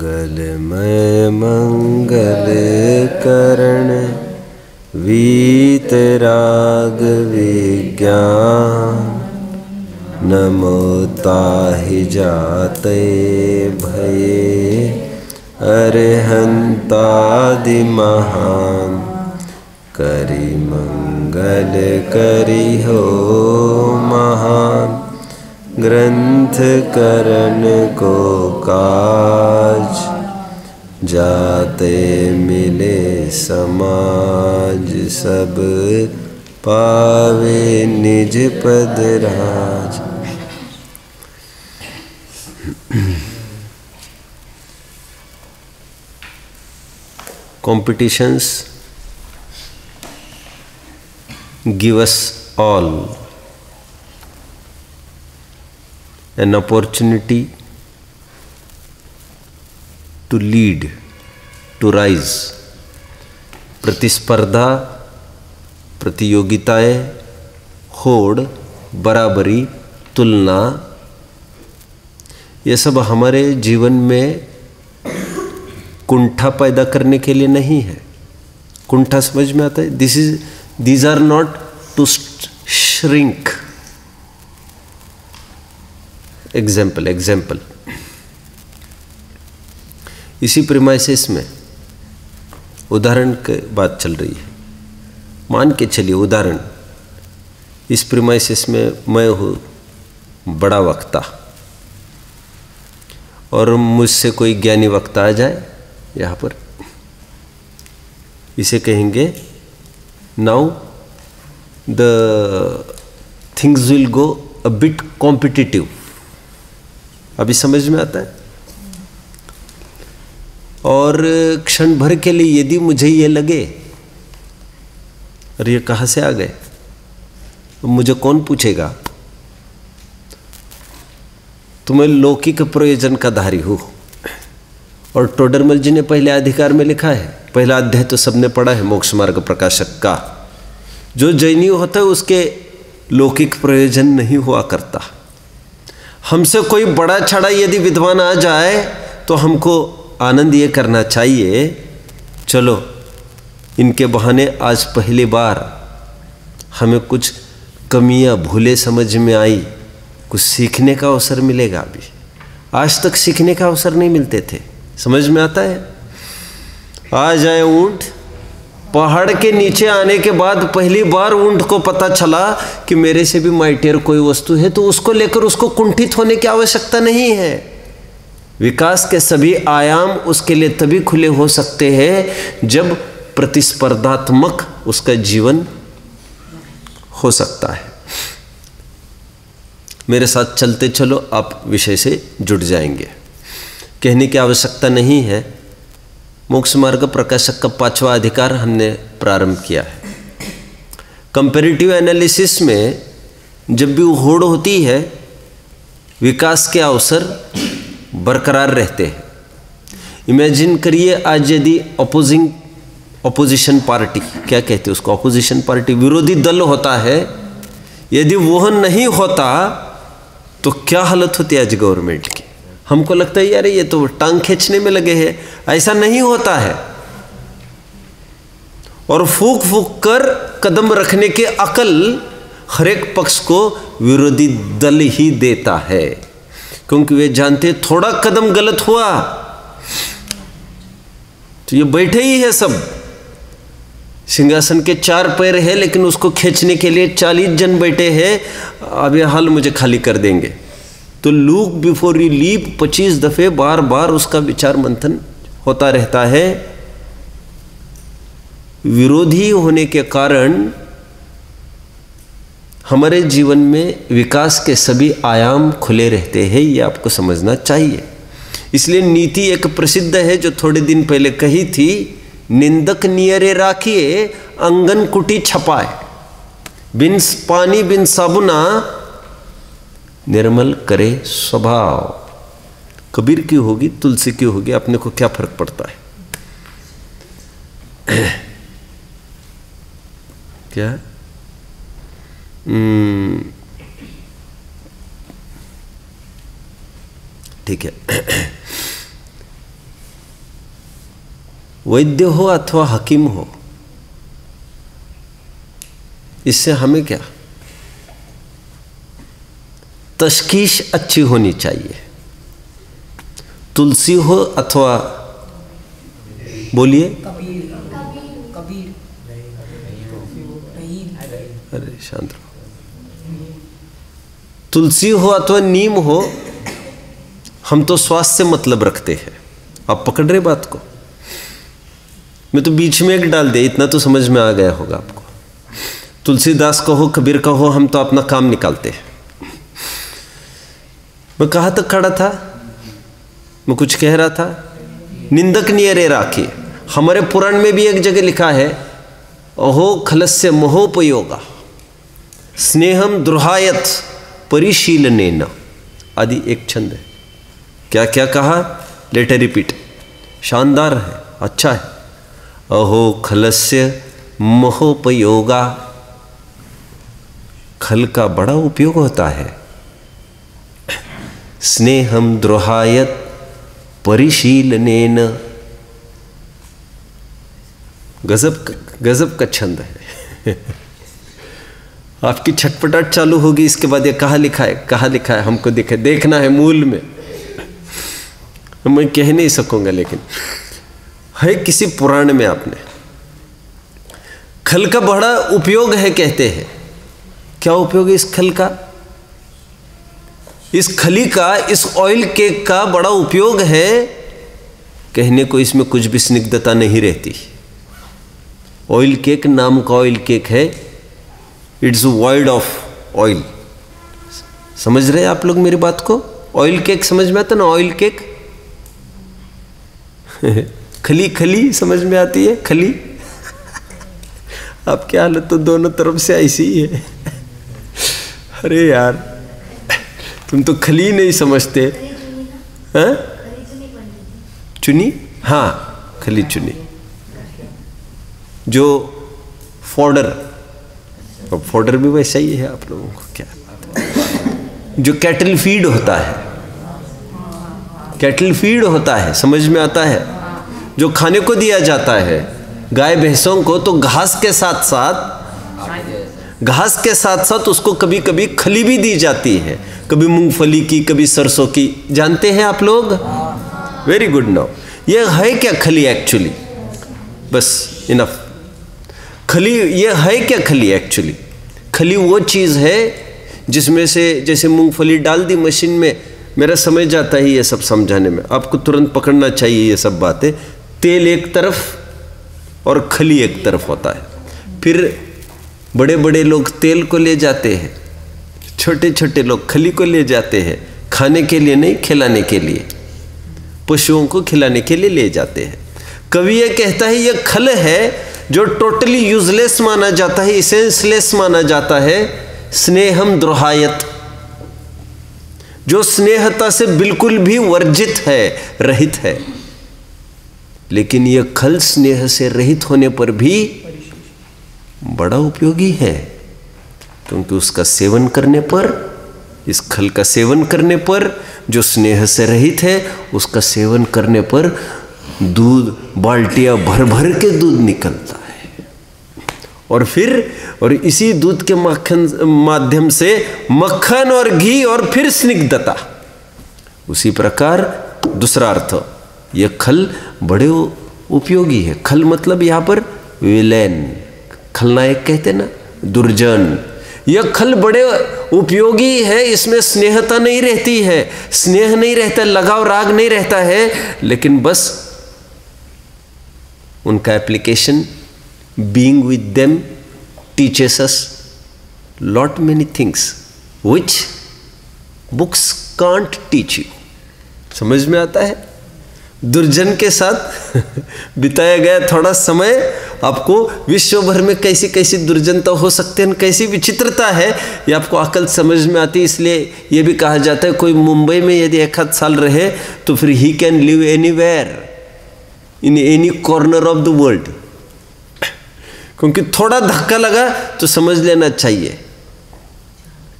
मंगलमय मंगल करण वीतराग विज्ञान नमो ताहि जाते भये अरहंतादि महान करि मंगल करि हो महान ग्रंथ करण को काज जाते मिले समाज सब पावे निज पद राज। Competitions give us all an opportunity to lead, to rise. प्रतिस्पर्धा, प्रतियोगिताएं, होड़, बराबरी, तुलना, ये सब हमारे जीवन में कुंठा पैदा करने के लिए नहीं है। कुंठा समझ में आता है? these are not to shrink. Example इसी प्रीमाइसिस में उदाहरण की बात चल रही है। मान के चलिए उदाहरण, इस प्रीमाइसिस में मैं हूँ बड़ा वक्ता और मुझसे कोई ज्ञानी वक्ता आ जाए यहाँ पर, इसे कहेंगे now the things will go a bit competitive. अभी समझ में आता है? और क्षण भर के लिए यदि मुझे ये लगे अरे ये कहाँ से आ गए, मुझे कौन पूछेगा, तो मैं लौकिक प्रयोजन का धारी हूँ। और टोडरमल जी ने पहले अधिकार में लिखा है, पहला अध्याय तो सबने पढ़ा है मोक्ष मार्ग प्रकाशक का, जो जैनी होता है उसके लौकिक प्रयोजन नहीं हुआ करता। हमसे कोई बड़ा छड़ा यदि विद्वान आ जाए तो हमको आनंद ये करना चाहिए, चलो इनके बहाने आज पहली बार हमें कुछ कमियां भूले समझ में आई, कुछ सीखने का अवसर मिलेगा। अभी आज तक सीखने का अवसर नहीं मिलते थे, समझ में आता है? आ जाए ऊंट, पहाड़ के नीचे आने के बाद पहली बार ऊंट को पता चला कि मेरे से भी माइटियर कोई वस्तु है, तो उसको लेकर उसको कुंठित होने की आवश्यकता नहीं है। विकास के सभी आयाम उसके लिए तभी खुले हो सकते हैं जब प्रतिस्पर्धात्मक उसका जीवन हो सकता है। मेरे साथ चलते चलो, आप विषय से जुड़ जाएंगे। कहने की आवश्यकता नहीं है, मोक्ष मार्ग प्रकाशक का 5वां अधिकार हमने प्रारंभ किया है। कंपैरेटिव एनालिसिस में जब भी होड़ होती है, विकास के अवसर बरकरार रहते हैं। इमेजिन करिए आज यदि अपोजिशन पार्टी, क्या कहते हैं उसको, अपोजिशन पार्टी, विरोधी दल होता है, यदि वह नहीं होता तो क्या हालत होती है आज गवर्नमेंट की। हमको लगता है यार ये तो टांग खींचने में लगे हैं, ऐसा नहीं होता है। और फूक फूक कर कदम रखने के अकल हर एक पक्ष को विरोधी दल ही देता है, क्योंकि वे जानते थोड़ा कदम गलत हुआ तो ये बैठे ही है सब। सिंहासन के 4 पैर है लेकिन उसको खींचने के लिए 40 जन बैठे हैं, अब ये हाल मुझे खाली कर देंगे। तो लुक बिफोर यू लीप 25 दफे बार बार उसका विचार मंथन होता रहता है। विरोधी होने के कारण हमारे जीवन में विकास के सभी आयाम खुले रहते हैं, ये आपको समझना चाहिए। इसलिए नीति एक प्रसिद्ध है जो थोड़े दिन पहले कही थी, निंदक नियरे राखिए अंगन कुटी छपाए, बिन पानी बिन साबुना निर्मल करे स्वभाव। कबीर की होगी, तुलसी की होगी, अपने को क्या फर्क पड़ता है? क्या ठीक है। वैद्य हो अथवा हकीम हो, इससे हमें क्या, तशखीश अच्छी होनी चाहिए। तुलसी हो अथवा, बोलिए, अरे शांत रहो, तुलसी हो अथवा नीम हो, हम तो स्वास्थ्य से मतलब रखते हैं। आप पकड़ रहे बात को? मैं तो बीच में एक डाल दे, इतना तो समझ में आ गया होगा आपको। तुलसीदास का हो, कबीर का हो, हम तो अपना काम निकालते हैं। मैं कहाँ तक खड़ा था? मैं कुछ कह रहा था, निंदक नियरे राखी। हमारे पुराण में भी एक जगह लिखा है, अहो खलस्य मोहोपयोगा स्नेहम द्रुहायत परिशीलनेन, आदि एक छंद है। क्या क्या कहा? लेटर रिपीट, शानदार है, अच्छा है। अहो खलस्य मोहोपयोगा, खल का बड़ा उपयोग होता है। स्नेहम द्रोहायत परिशीलनेन, गजब का छंद है। आपकी छटपटाट चालू होगी इसके बाद, ये कहाँ लिखा है, कहाँ लिखा है, हमको देखना है मूल में। मैं कह नहीं सकूंगा, लेकिन है किसी पुराण में। आपने खल का बड़ा उपयोग है कहते हैं। क्या उपयोग है इस खल का? इस खली का, इस ऑयल केक का बड़ा उपयोग है। कहने को इसमें कुछ भी स्निग्धता नहीं रहती। ऑयल केक नाम का ऑयल केक है, इट्स वॉइड ऑफ ऑयल। समझ रहे आप लोग मेरी बात को? ऑयल केक समझ में आता ना? ऑयल केक खली खली समझ में आती है, खली। आपकी हालत तो दोनों तरफ से ऐसी ही है। अरे यार, तुम तो खली नहीं समझते। हाँ, चुनी, हाँ खली चुनी, जो फॉडर, फॉडर भी वैसा ही है आप लोगों को। क्या जो कैटल फीड होता है, कैटल फीड होता है, समझ में आता है? जो खाने को दिया जाता है गाय भैंसों को, तो घास के साथ साथ उसको कभी कभी खली भी दी जाती है, कभी मूंगफली की, कभी सरसों की। जानते हैं आप लोग? Very good. नाउ ये है क्या खली एक्चुअली? बस इनफ। खली ये है क्या? खली एक्चुअली, खली वो चीज़ है जिसमें से, जैसे मूंगफली डाल दी मशीन में, मेरा समय जाता है ये सब समझाने में, आपको तुरंत पकड़ना चाहिए ये सब बातें। तेल एक तरफ और खली एक तरफ होता है। फिर बड़े बड़े लोग तेल को ले जाते हैं, छोटे छोटे लोग खली को ले जाते हैं, खाने के लिए नहीं, खिलाने के लिए, पशुओं को खिलाने के लिए ले जाते हैं। कवि ये कहता है ये खल है जो टोटली यूजलेस माना जाता है, सेंसलेस माना जाता है। स्नेहम द्रोहायत, जो स्नेहता से बिल्कुल भी वर्जित है, रहित है। लेकिन यह खल स्नेह से रहित होने पर भी बड़ा उपयोगी है, क्योंकि उसका सेवन करने पर, इस खल का सेवन करने पर, जो स्नेह से रहित है उसका सेवन करने पर दूध, बाल्टियां भर भर के दूध निकलता है। और इसी दूध के माध्यम से मक्खन और घी और फिर स्निग्धता। उसी प्रकार दूसरा अर्थ, यह खल बड़े उपयोगी है। खल मतलब यहाँ पर विलेन, खलनायक कहते ना, दुर्जन। यह खल बड़े उपयोगी है, इसमें स्नेहता नहीं रहती है, स्नेह नहीं रहता, लगाव राग नहीं रहता है, लेकिन बस उनका application, being with them teaches us lot many things which books can't teach you. समझ में आता है? दुर्जन के साथ बिताया गया थोड़ा समय आपको विश्व भर में कैसी कैसी दुर्जनता हो सकते हैं, कैसी विचित्रता है, ये आपको अकल समझ में आती है। इसलिए ये भी कहा जाता है कोई मुंबई में यदि 1 साल रहे तो फिर he can live anywhere in any corner of the world, क्योंकि थोड़ा धक्का लगा तो समझ लेना चाहिए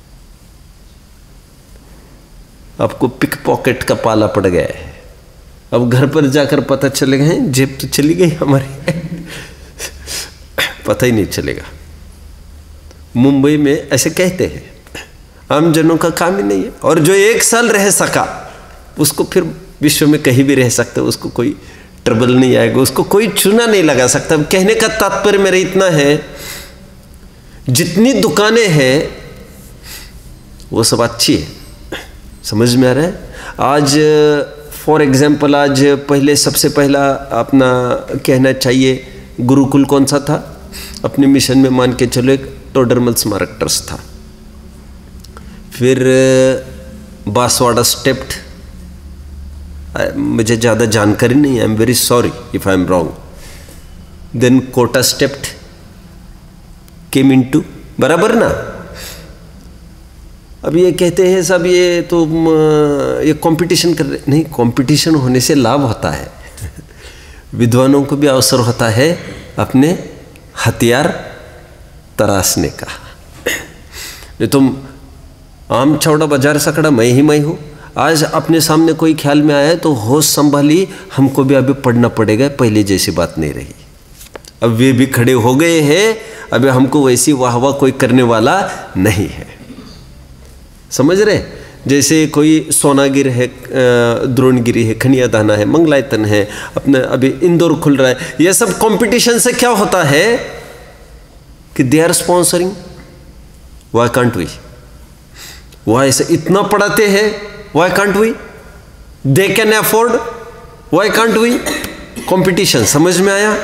आपको पिक पॉकेट का पाला पड़ गया है। अब घर पर जाकर पता चलेगा है जेब तो चली गई हमारी पता ही नहीं चलेगा। मुंबई में ऐसे कहते हैं, आम जनों का काम ही नहीं है। और जो 1 साल रह सका उसको फिर विश्व में कहीं भी रह सकता है, उसको कोई ट्रबल नहीं आएगा, उसको कोई चूना नहीं लगा सकता। कहने का तात्पर्य मेरा इतना है, जितनी दुकानें हैं वो सब अच्छी है, समझ में आ रहा है। आज फॉर एग्जाम्पल, आज पहले सबसे पहला अपना कहना चाहिए गुरुकुल कौन सा था अपने मिशन में, मान के चलो एक टोडरमल स्मारक ट्रस्ट था। फिर बांसवाड़ा स्टेप्ड, मुझे ज़्यादा जानकारी नहीं है, I am very sorry if I am wrong. Then Kota stepped came into, बराबर ना। अब ये कहते हैं सब ये तो ये कंपटीशन कर रहे, नहीं, कंपटीशन होने से लाभ होता है विद्वानों को भी अवसर होता है अपने हथियार तराशने का। नहीं तो आम चौड़ा बाजार सकड़ा मैं हूँ। आज अपने सामने कोई ख्याल में आया है तो होश संभाली, हमको भी अभी पढ़ना पड़ेगा, पहले जैसी बात नहीं रही। अब वे भी खड़े हो गए हैं, अभी हमको वैसी वाह वाह कोई करने वाला नहीं है, समझ रहे। जैसे कोई सोनागिर है, द्रोणगिरी है, खनियादाना है, मंगलायतन है, अपने अभी इंदौर खुल रहा है। ये सब कंपटीशन से क्या होता है कि they are sponsoring, why can't we, वह ऐसे इतना पढ़ाते हैं, why can't we, they can afford, why can't we. Competition, समझ में आया।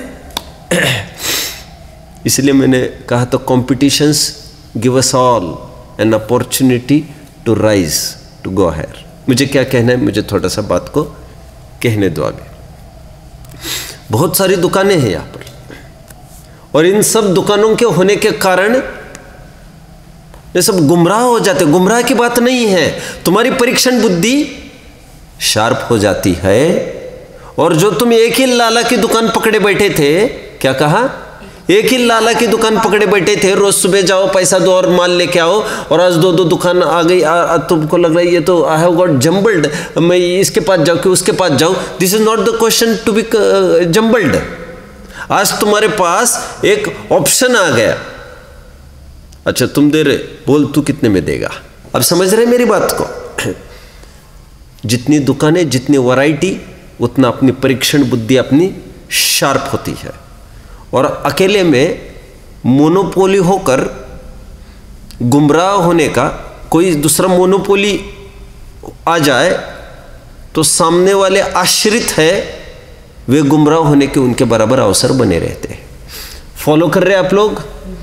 इसलिए मैंने कहा तो competitions give us all an opportunity to rise, to go higher. मुझे क्या कहना है, मुझे थोड़ा सा बात को कहने दो आगे। बहुत सारी दुकानें हैं यहाँ पर, और इन सब दुकानों के होने के कारण ये सब गुमराह हो जाते। गुमराह की बात नहीं है, तुम्हारी परीक्षण बुद्धि शार्प हो जाती है। और जो तुम एक ही लाला की दुकान पकड़े बैठे थे, क्या कहा, एक ही लाला की दुकान पकड़े बैठे थे, रोज सुबह जाओ पैसा दो और माल लेके आओ, और आज 2-2 दुकान आ गई। तुमको लग रहा है ये तो आई हैव गॉट जम्बल्ड, मैं इसके पास जाऊँ कि उसके पास जाऊँ। This is not the question to be jumbled. आज तुम्हारे पास एक ऑप्शन आ गया, अच्छा तुम दे रहे, बोल तू कितने में देगा। अब समझ रहे मेरी बात को। जितनी दुकानें, जितनी वैरायटी, उतना अपनी परीक्षण बुद्धि अपनी शार्प होती है। और अकेले में मोनोपोली होकर गुमराह होने का, कोई दूसरा मोनोपोली आ जाए तो सामने वाले आश्रित है, वे गुमराह होने के उनके बराबर अवसर बने रहते हैं। फॉलो कर रहे आप लोग।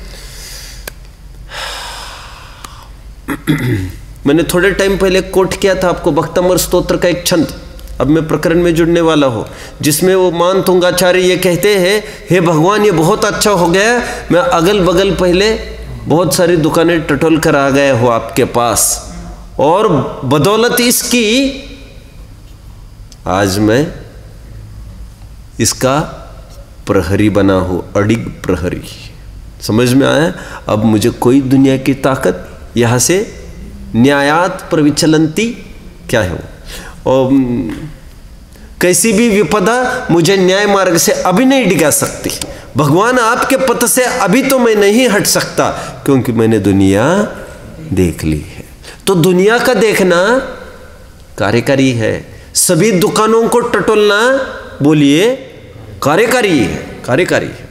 मैंने थोड़े टाइम पहले कोट किया था आपको भक्तमर स्तोत्र का एक छंद, अब मैं प्रकरण में जुड़ने वाला हूँ, जिसमें वो मान तुंगाचार्य ये कहते हैं, हे भगवान ये बहुत अच्छा हो गया, मैं अगल बगल पहले बहुत सारी दुकानें टटोल कर आ गया हूँ आपके पास, और बदौलत इसकी आज मैं इसका प्रहरी बना हूँ, अडिग प्रहरी। समझ में आया। अब मुझे कोई दुनिया की ताकत यहाँ से न्यायात प्रविचलंती क्या है वो, और कैसी भी विपदा मुझे न्याय मार्ग से अभी नहीं डिगा सकती। भगवान आपके पथ से अभी तो मैं नहीं हट सकता, क्योंकि मैंने दुनिया देख ली है। तो दुनिया का देखना कार्यकारी है, सभी दुकानों को टटोलना बोलिए कार्यकारी है, कार्यकारी है।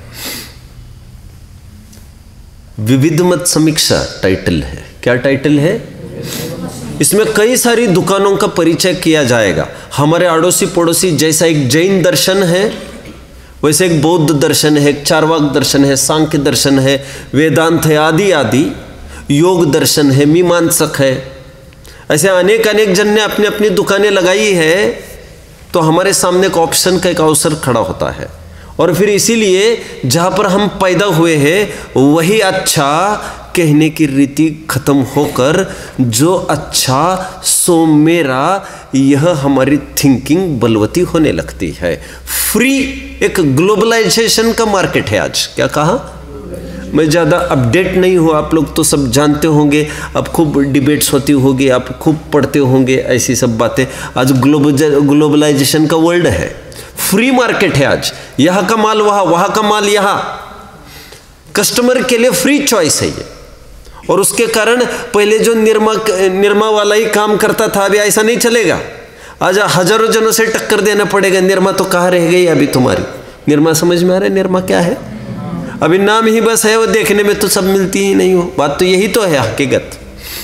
विविध मत समीक्षा टाइटल है। क्या टाइटल है? इसमें कई सारी दुकानों का परिचय किया जाएगा। हमारे अड़ोसी पड़ोसी जैसा एक जैन दर्शन है, वैसे एक बौद्ध दर्शन है, एक चारवाक दर्शन है, सांख्य दर्शन है, वेदांत है, आदि आदि, योग दर्शन है, मीमांसक है। ऐसे अनेक अनेक जन ने अपनी अपनी दुकानें लगाई है, तो हमारे सामने एक ऑप्शन का एक अवसर खड़ा होता है। और फिर इसीलिए जहाँ पर हम पैदा हुए हैं वही अच्छा कहने की रीति खत्म होकर जो अच्छा सो मेरा, यह हमारी थिंकिंग बलवती होने लगती है। फ्री एक ग्लोबलाइजेशन का मार्केट है आज। क्या कहा? मैं ज़्यादा अपडेट नहीं हूँ, आप लोग तो सब जानते होंगे, अब खूब डिबेट्स होती होगी, आप खूब पढ़ते होंगे ऐसी सब बातें। आज ग्लोबलाइजेशन का वर्ल्ड है, फ्री मार्केट है, आज यहाँ का माल वहाँ, वहाँ का माल यहाँ, कस्टमर के लिए फ्री चॉइस है ये। और उसके कारण पहले जो निरमा वाला ही काम करता था, अभी ऐसा नहीं चलेगा। आज हजारों जनों से टक्कर देना पड़ेगा। निरमा तो कहाँ रह गई अभी तुम्हारी? निरमा समझ में आ रहा है निरमा क्या है? अभी नाम ही बस है, वो देखने में तो सब मिलती ही नहीं हो। बात तो यही तो है हकीकत।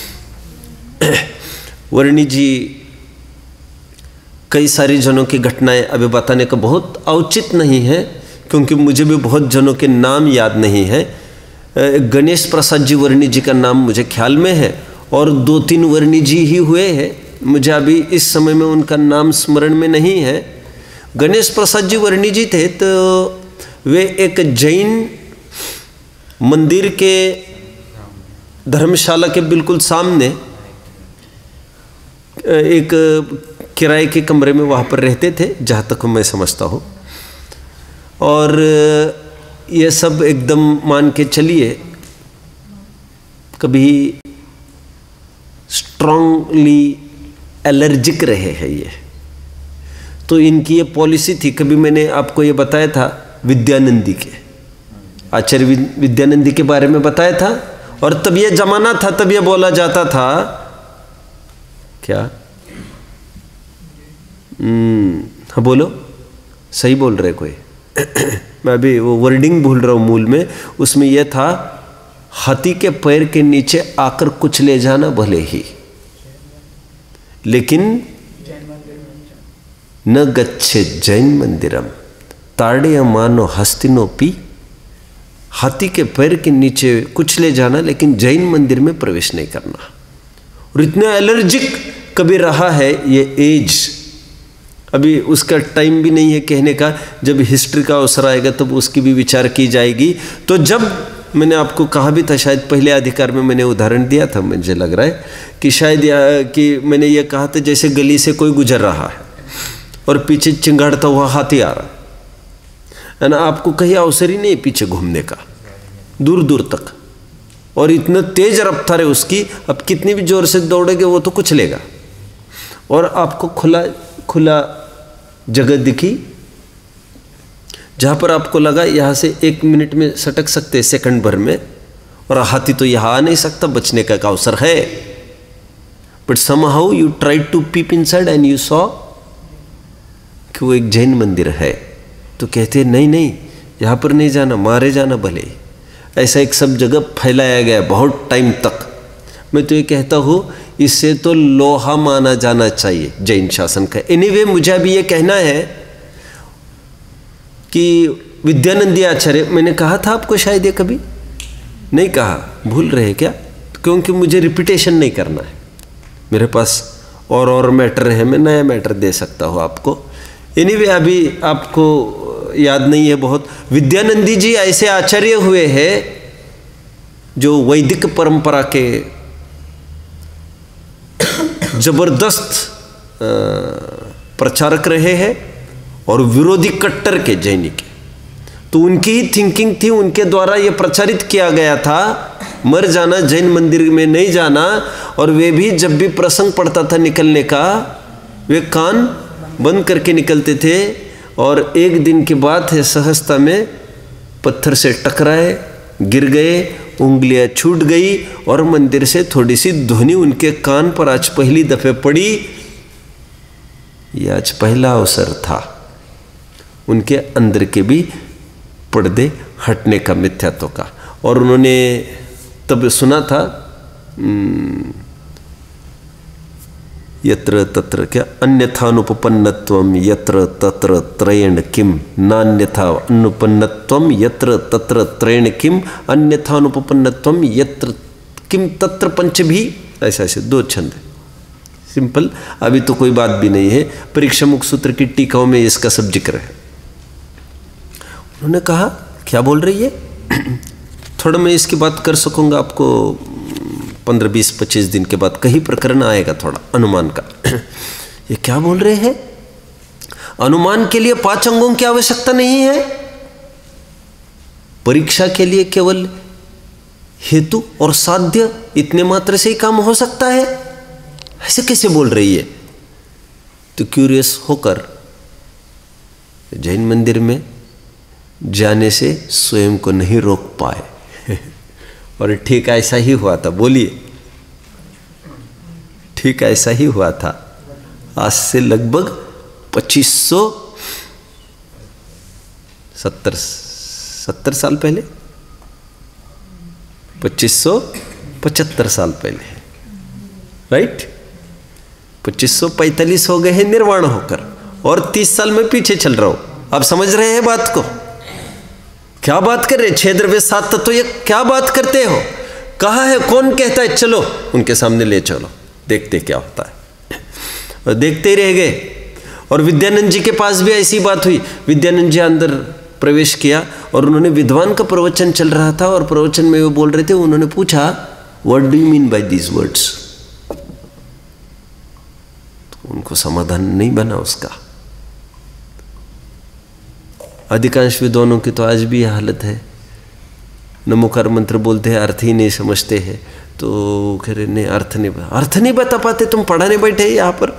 वर्णी जी कई सारी जनों की घटनाएं अभी बताने का बहुत औचित नहीं है, क्योंकि मुझे भी बहुत जनों के नाम याद नहीं है। गणेश प्रसाद जी वर्णी जी का नाम मुझे ख्याल में है, और 2-3 वर्णी जी ही हुए हैं, मुझे अभी इस समय में उनका नाम स्मरण में नहीं है। गणेश प्रसाद जी वर्णी जी थे तो वे एक जैन मंदिर के धर्मशाला के बिल्कुल सामने एक किराए के कमरे में वहाँ पर रहते थे, जहाँ तक मैं समझता हूँ। और ये सब एकदम मान के चलिए कभी स्ट्रांगली एलर्जिक रहे हैं ये। तो इनकी ये पॉलिसी थी, कभी मैंने आपको ये बताया था विद्यानंदी के, आचार्य विद्यानंदी के बारे में बताया था। और तब ये जमाना था, तब ये बोला जाता था क्या, हाँ बोलो, सही बोल रहे कोई? मैं अभी वो वर्डिंग भूल रहा हूँ मूल में, उसमें यह था हाथी के पैर के नीचे आकर कुछ ले जाना भले ही, लेकिन न गच्छे जैन मंदिरम ताड़े मानो हस्तिनोपी। हाथी के पैर के नीचे कुछ ले जाना, लेकिन जैन मंदिर में प्रवेश नहीं करना। और इतना एलर्जिक कभी रहा है ये एज। अभी उसका टाइम भी नहीं है कहने का, जब हिस्ट्री का अवसर आएगा तब उसकी भी विचार की जाएगी। तो जब मैंने आपको कहा भी था, शायद पहले अधिकार में मैंने उदाहरण दिया था, मुझे लग रहा है कि शायद कि मैंने ये कहा था जैसे गली से कोई गुजर रहा है और पीछे चिंगाड़ता हुआ हाथी आ रहा है ना, आपको कहीं अवसर ही नहीं पीछे घूमने का, दूर दूर तक। और इतना तेज रफ्तार है उसकी, अब कितनी भी जोर से दौड़ेगे वो तो कुछ लेगा। और आपको खुला जगह दिखी जहाँ पर आपको लगा यहाँ से 1 मिनट में सटक सकते, सेकंड भर में, और हाथी तो यहाँ आ नहीं सकता, बचने का अवसर है। But somehow you tried to peep inside and you saw कि वो एक जैन मंदिर है। तो कहते नहीं नहीं, यहाँ पर नहीं जाना, मारे जाना भले। ऐसा एक सब जगह फैलाया गया बहुत टाइम तक। मैं तो ये कहता हूँ इससे तो लोहा माना जाना चाहिए जैन शासन का। एनीवे मुझे अभी ये कहना है कि विद्यानंदी आचार्य, मैंने कहा था आपको शायद, ये कभी नहीं कहा, भूल रहे क्या? क्योंकि मुझे रिपीटेशन नहीं करना है, मेरे पास और मैटर है, मैं नया मैटर दे सकता हूँ आपको। एनीवे अभी आपको याद नहीं है बहुत। विद्यानंदी जी ऐसे आचार्य हुए हैं जो वैदिक परंपरा के जबरदस्त प्रचारक रहे हैं और विरोधी कट्टर के जैनी के। तो उनकी ही थिंकिंग थी, उनके द्वारा ये प्रचारित किया गया था मर जाना, जैन मंदिर में नहीं जाना। और वे भी जब भी प्रसंग पड़ता था निकलने का, वे कान बंद करके निकलते थे। और एक दिन की बात है, सहजता में पत्थर से टकराए, गिर गए, उंगलियां छूट गई और मंदिर से थोड़ी सी ध्वनि उनके कान पर आज पहली दफे पड़ी। यह आज पहला अवसर था उनके अंदर के भी पर्दे हटने का, मिथ्यात्व का। और उन्होंने तब सुना था यत्र तत्र क्या अन्यथानुपन्नत्वम यत्र तत्र त्रयेण किम नान्यथा अनुपन्नत्वम यत्र तत्र त्रयेण किम अन्यथानुपन्नत्वम यत्र किम तत्र पंच भी। ऐसा ऐसे 2 छंद, सिंपल। अभी तो कोई बात भी नहीं है, परीक्षा मुख सूत्र की टीकाओं में इसका सब जिक्र है। उन्होंने कहा क्या बोल रही है? थोड़ा मैं इसकी बात कर सकूंगा आपको 15, 20, 25 दिन के बाद कहीं प्रकरण आएगा थोड़ा अनुमान का। ये क्या बोल रहे हैं? अनुमान के लिए 5 अंगों की आवश्यकता नहीं है, परीक्षा के लिए केवल हेतु और साध्य इतने मात्र से ही काम हो सकता है, ऐसे कैसे बोल रही है? तो क्यूरियस होकर जैन मंदिर में जाने से स्वयं को नहीं रोक पाए और ठीक ऐसा ही हुआ था। बोलिए, ठीक ऐसा ही हुआ था। आज से लगभग 2570 साल पहले, 2575 साल पहले, राइट। 2545 हो गए हैं निर्वाण होकर और 30 साल में पीछे चल रहा हूं। आप समझ रहे हैं बात को? क्या बात कर रहे हैं? 6 द्रव्य 7 तत्व, ये क्या बात करते हो? कहा है? कौन कहता है? चलो उनके सामने ले चलो, देखते क्या होता है। और देखते ही रह गए। और विद्यानंद जी के पास भी ऐसी बात हुई। विद्यानंद जी अंदर प्रवेश किया और उन्होंने विद्वान का प्रवचन चल रहा था और प्रवचन में वो बोल रहे थे। उन्होंने पूछा, what do you mean by these words? उनको समाधान नहीं बना उसका। अधिकांश विद्वानों की तो आज भी यह हालत है। नमोकार मंत्र बोलते हैं, अर्थ ही नहीं समझते हैं। तो कह रहे नहीं, अर्थ नहीं बता पाते, तुम पढ़ाने बैठे यहाँ पर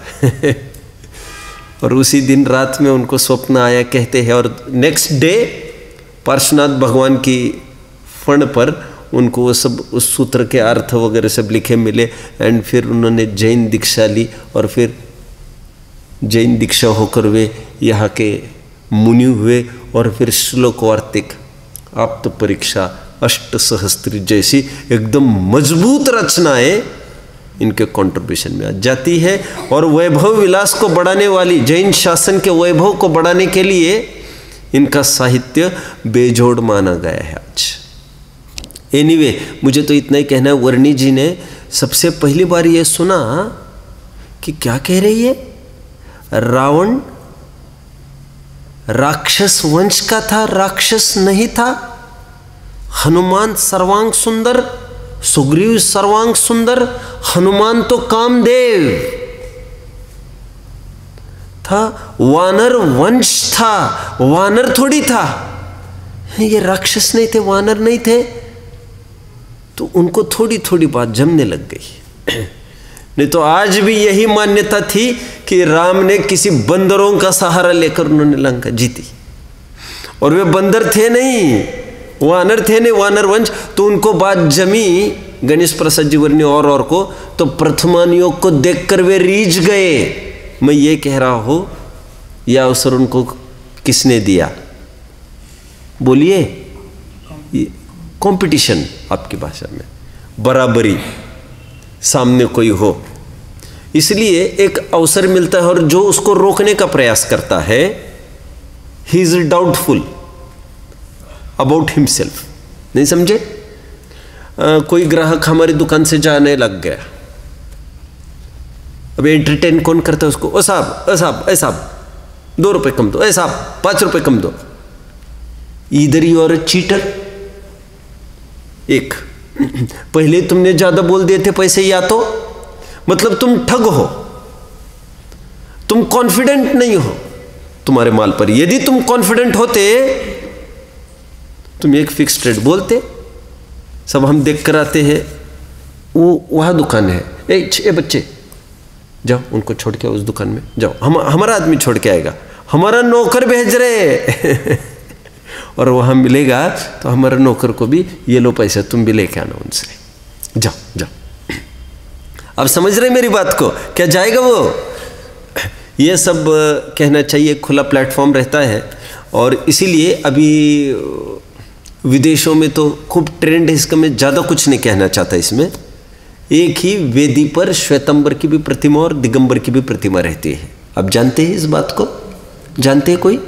और उसी दिन रात में उनको स्वप्न आया कहते हैं। और नेक्स्ट डे पार्श्वनाथ भगवान की फण पर उनको वो सब उस सूत्र के अर्थ वगैरह सब लिखे मिले। एंड फिर उन्होंने जैन दीक्षा ली और फिर जैन दीक्षा होकर वे यहाँ के मुनि हुए। और फिर श्लोक वार्तिक, आप्त परीक्षा, अष्ट सहस्त्री जैसी एकदम मजबूत रचनाएं इनके कंट्रीब्यूशन में आ जाती है। और वैभव विलास को बढ़ाने वाली, जैन शासन के वैभव को बढ़ाने के लिए इनका साहित्य बेजोड़ माना गया है आज। एनीवे, मुझे तो इतना ही कहना है। वर्णी जी ने सबसे पहली बार ये सुना कि क्या कह रही है, रावण राक्षस वंश का था, राक्षस नहीं था। हनुमान सर्वांग सुंदर, सुग्रीव सर्वांग सुंदर, हनुमान तो कामदेव था। वानर वंश था, वानर थोड़ी था। ये राक्षस नहीं थे, वानर नहीं थे। तो उनको थोड़ी थोड़ी बात जमने लग गई। नहीं तो आज भी यही मान्यता थी कि राम ने किसी बंदरों का सहारा लेकर उन्होंने लंका जीती। और वे बंदर थे नहीं, वानर थे नहीं, वानर वंश। तो उनको बात जमी गणेश प्रसाद जी वर्णी और को। तो प्रथमान योग को देखकर वे रीझ गए। मैं ये कह रहा हूं, यह अवसर उनको किसने दिया? बोलिए, कंपटीशन आपकी भाषा में, बराबरी, सामने कोई हो, इसलिए एक अवसर मिलता है। और जो उसको रोकने का प्रयास करता है, he is doubtful about himself. नहीं समझे? कोई ग्राहक हमारी दुकान से जाने लग गया। अब एंटरटेन कौन करता है उसको? ओ साहब 2 रुपए कम दो, ए साहब 5 रुपए कम दो। इधर यू आर चीटर। एक पहले तुमने ज्यादा बोल दिए थे पैसे, या तो मतलब तुम ठग हो, तुम कॉन्फिडेंट नहीं हो तुम्हारे माल पर। यदि तुम कॉन्फिडेंट होते, तुम एक फिक्स रेट बोलते। सब हम देख कर आते हैं, वो वहां दुकान है, ए बच्चे जाओ, उनको छोड़ के उस दुकान में जाओ, हमारा आदमी छोड़ के आएगा, हमारा नौकर भेज रहे और वहां मिलेगा तो हमारे नौकर को भी ये लो पैसे, तुम भी लेके आना उनसे, जाओ। अब समझ रहे मेरी बात को? क्या जाएगा वो? ये सब कहना चाहिए, खुला प्लेटफॉर्म रहता है। और इसीलिए अभी विदेशों में तो खूब ट्रेंड है इसका। मैं ज़्यादा कुछ नहीं कहना चाहता इसमें। एक ही वेदी पर श्वेतंबर की भी प्रतिमा और दिगंबर की भी प्रतिमा रहती है। आप जानते हैं इस बात को? जानते हैं कोई?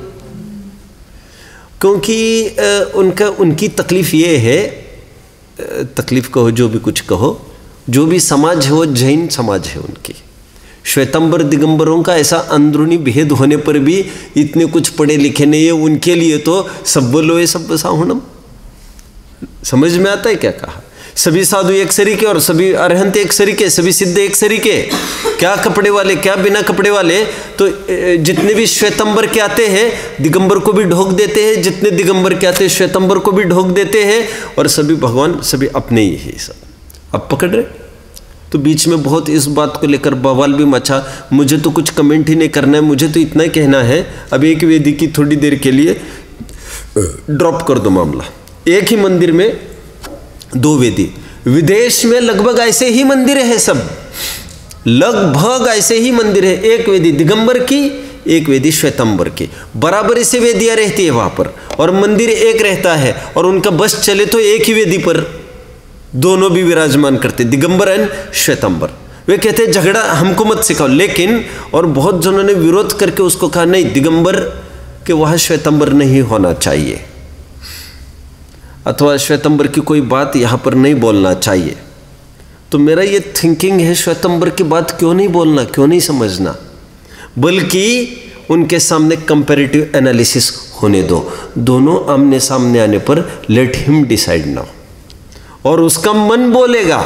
क्योंकि उनकी तकलीफ ये है, तकलीफ कहो जो भी कुछ कहो, जो भी समाज है वो जैन समाज है उनकी। श्वेतंबर दिगंबरों का ऐसा अंदरूनी भेद होने पर भी इतने कुछ पढ़े लिखे नहीं है। उनके लिए तो सब बोलो ये सब साहुणम। समझ में आता है क्या कहा? सभी साधु एक सरीके और सभी अरहंत एक सरीके, सभी सिद्ध एक सरीके, क्या कपड़े वाले क्या बिना कपड़े वाले। तो जितने भी श्वेतंबर के आते हैं दिगंबर को भी ढोक देते हैं, जितने दिगंबर के आते हैं श्वेतंबर को भी ढोक देते हैं, और सभी भगवान सभी अपने ही है सब। अब पकड़ रहे। तो बीच में बहुत इस बात को लेकर बवाल भी मचा। मुझे तो कुछ कमेंट ही नहीं करना है, मुझे तो इतना ही कहना है। अब एक वेदी की थोड़ी देर के लिए ड्रॉप कर दो मामला। एक ही मंदिर में दो वेदी, विदेश में लगभग ऐसे ही मंदिर है, सब लगभग ऐसे ही मंदिर है। एक वेदी दिगंबर की, एक वेदी श्वेतंबर की, बराबर से वेदियां रहती है वहां पर, और मंदिर एक रहता है, और उनका बस चले तो एक ही वेदी पर दोनों भी विराजमान करते, दिगंबर एंड श्वेतंबर। वे कहते झगड़ा हमको मत सिखाओ, लेकिन और बहुत जनों ने विरोध करके उसको कहा नहीं, दिगंबर के वहां श्वेतंबर नहीं होना चाहिए, अथवा श्वेतंबर की कोई बात यहां पर नहीं बोलना चाहिए। तो मेरा ये थिंकिंग है, श्वेतंबर की बात क्यों नहीं बोलना, क्यों नहीं समझना, बल्कि उनके सामने कंपैरेटिव एनालिसिस होने दो। दोनों आमने सामने आने पर लेट हिम डिसाइड नाउ, और उसका मन बोलेगा,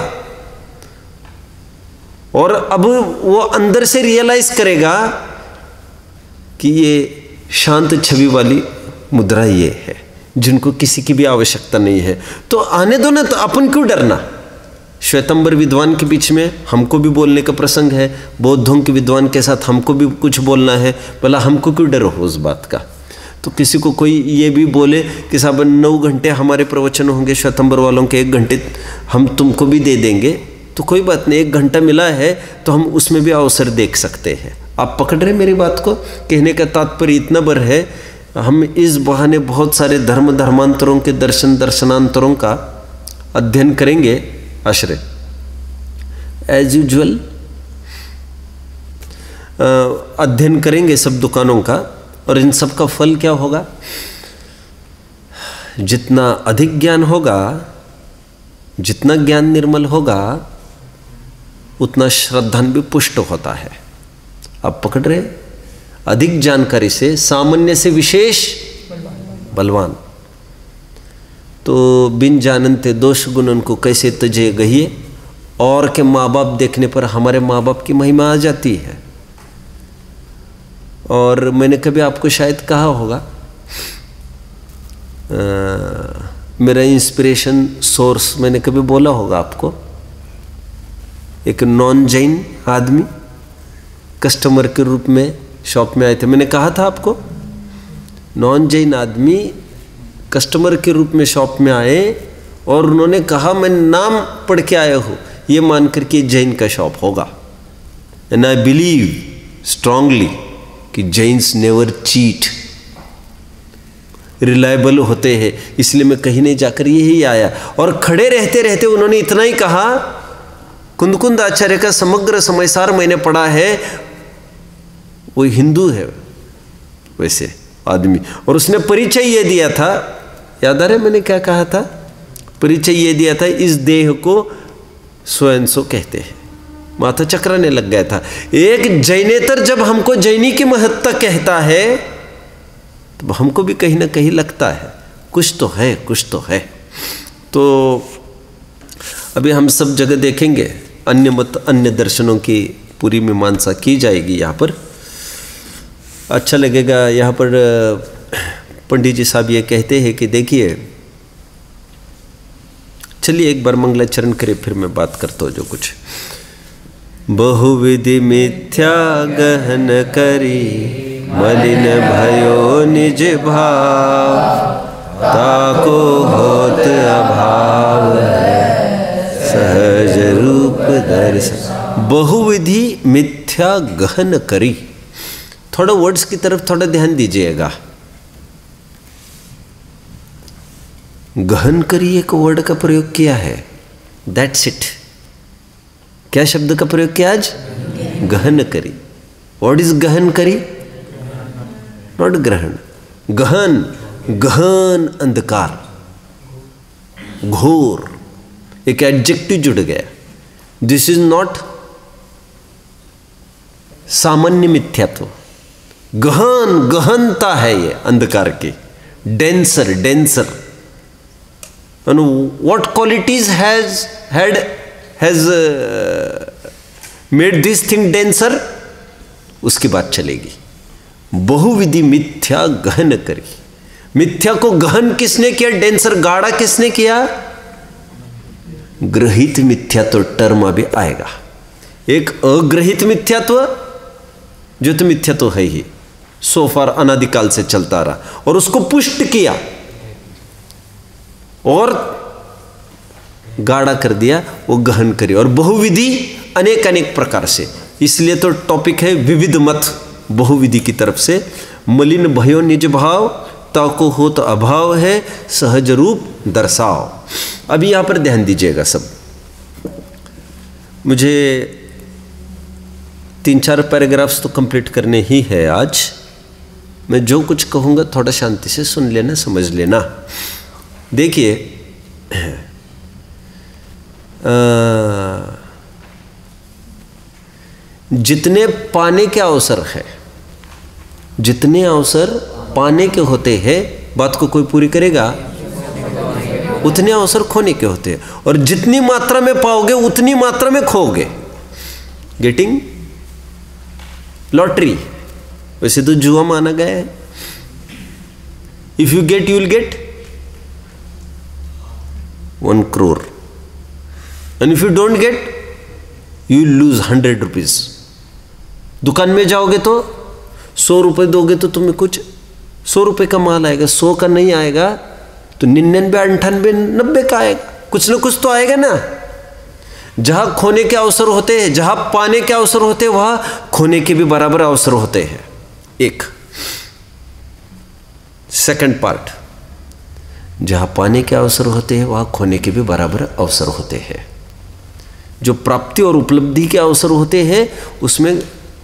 और अब वो अंदर से रियलाइज करेगा कि ये शांत छवि वाली मुद्रा ये है, जिनको किसी की भी आवश्यकता नहीं है। तो आने दो ना, तो अपन क्यों डरना। श्वेतंबर विद्वान के बीच में हमको भी बोलने का प्रसंग है, बौद्धों के विद्वान के साथ हमको भी कुछ बोलना है, भला हमको क्यों डर हो उस बात का। तो किसी को कोई ये भी बोले कि साहब 9 घंटे हमारे प्रवचन होंगे, श्वेतंबर वालों के 1 घंटे हम तुमको भी दे देंगे, तो कोई बात नहीं, 1 घंटा मिला है तो हम उसमें भी अवसर देख सकते हैं। आप पकड़ रहे मेरी बात को। कहने का तात्पर्य इतना बर है, हम इस बहाने बहुत सारे धर्मांतरों के दर्शनांतरों का अध्ययन करेंगे। आश्रय एज यूजुअल अध्ययन करेंगे सब दुकानों का, और इन सब का फल क्या होगा, जितना अधिक ज्ञान होगा, जितना ज्ञान निर्मल होगा, उतना श्रद्धान भी पुष्ट होता है। आप पकड़ रहे, अधिक जानकारी से सामान्य से विशेष बलवान। तो बिन जानते दोष गुणन को कैसे तजे गहिए, और के माँ बाप देखने पर हमारे माँ बाप की महिमा आ जाती है। और मैंने कभी आपको शायद कहा होगा, मेरा इंस्पिरेशन सोर्स मैंने कभी बोला होगा आपको। एक नॉन जैन आदमी कस्टमर के रूप में शॉप में आए थे। मैंने कहा था आपको, नॉन जैन आदमी कस्टमर के रूप में शॉप में आए, और उन्होंने कहा मैं नाम पढ़ के आया हूँ ये मानकर के जैन का शॉप होगा। एंड आई बिलीव स्ट्रांगली कि जैन्स नेवर चीट, रिलायबल होते हैं, इसलिए मैं कहीं नहीं जाकर यही आया। और खड़े रहते रहते उन्होंने इतना ही कहा, कुंदकुंद आचार्य का समग्र समयसार मैंने पढ़ा है, वो हिंदू है वैसे आदमी, और उसने परिचय ये दिया था, याद आ रहा है मैंने क्या कहा था, परिचय ये दिया था, इस देह को सो एंड सो कहते हैं। माथा चक्राने लग गया था। एक जैनेतर जब हमको जैनी की महत्ता कहता है, तो हमको भी कहीं ना कहीं लगता है कुछ तो है, कुछ तो है। तो अभी हम सब जगह देखेंगे, अन्य मत अन्य दर्शनों की पूरी मीमांसा की जाएगी। यहाँ पर अच्छा लगेगा। यहाँ पर पंडित जी साहब ये कहते हैं कि देखिए, चलिए एक बार मंगलाचरण करें, फिर मैं बात करता हूँ जो कुछ। बहुविधि मिथ्या गहन करी, मलिन भयो निज भाव, ताको होत अभाव, सहज रूप दर्शन। बहुविधि मिथ्या गहन करी, थोड़ा वर्ड्स की तरफ थोड़ा ध्यान दीजिएगा। गहन करी एक वर्ड का प्रयोग किया है, दैट्स इट। क्या शब्द का प्रयोग किया आज? गहन करी। व्हाट इज गहन करी? नॉट ग्रहण, गहन, गहन अंधकार, घोर, एक एडजेक्टिव जुड़ गया। दिस इज नॉट सामान्य मिथ्यात्व, गहन, गहनता है ये अंधकार की, denser, denser. and what qualities has made this thing denser, उसकी बात चलेगी। बहुविधि मिथ्या गहन करी, मिथ्या को गहन किसने किया, डेंसर गाढ़ा किसने किया? ग्रहित मिथ्या तो टर्म अभी आएगा। एक अग्रहित मिथ्यात्व जो तो मिथ्या तो है ही, सो फार अनादिकाल से चलता रहा, और उसको पुष्ट किया और गाढ़ा कर दिया, वो गहन करी। और बहुविधि अनेक अनेक प्रकार से, इसलिए तो टॉपिक है विविध मत बहुविधि की तरफ से। मलिन भयो निज भाव, ताको हो तो अभाव है, सहज रूप दर्शाओ। अभी यहां पर ध्यान दीजिएगा सब। मुझे 3-4 पैराग्राफ्स तो कंप्लीट करने ही है आज। मैं जो कुछ कहूँगा थोड़ा शांति से सुन लेना, समझ लेना। देखिए, जितने पाने के अवसर है, जितने अवसर पाने के होते हैं, बात को कोई पूरी करेगा, उतने अवसर खोने के होते हैं, और जितनी मात्रा में पाओगे उतनी मात्रा में खोओगे। गेटिंग लॉटरी, वैसे तो जुआ माना गया है। If you get you will get 1 crore, and if you don't get you will lose 100 rupees. दुकान में जाओगे तो 100 रुपये दोगे तो तुम्हें कुछ 100 रुपये का माल आएगा, 100 का नहीं आएगा तो 99, 98, 90 का आएगा। कुछ ना कुछ तो आएगा ना। जहां खोने के अवसर होते हैं, जहां पाने के अवसर होते हैं, वहां खोने के भी बराबर अवसर होते हैं। एक सेकंड पार्ट, जहां पाने के अवसर होते हैं वहां खोने के भी बराबर अवसर होते हैं। जो प्राप्ति और उपलब्धि के अवसर होते हैं उसमें